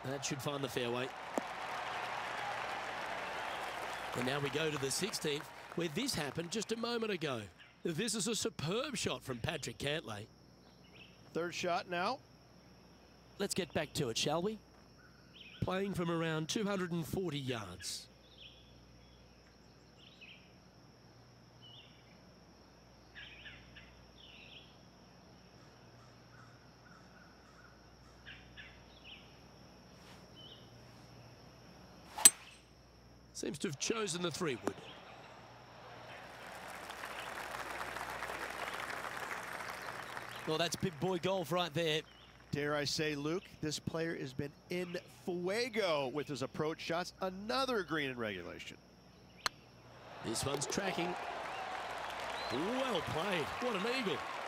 That should find the fairway. And now we go to the 16th, where this happened just a moment ago. This is a superb shot from Patrick Cantlay. Third shot now. Let's get back to it, shall we? Playing from around 240 yards. Seems to have chosen the 3-wood. Well, that's big boy golf right there. Dare I say, Luke, this player has been in fuego with his approach shots. Another green in regulation. This one's tracking. Well played. What an eagle.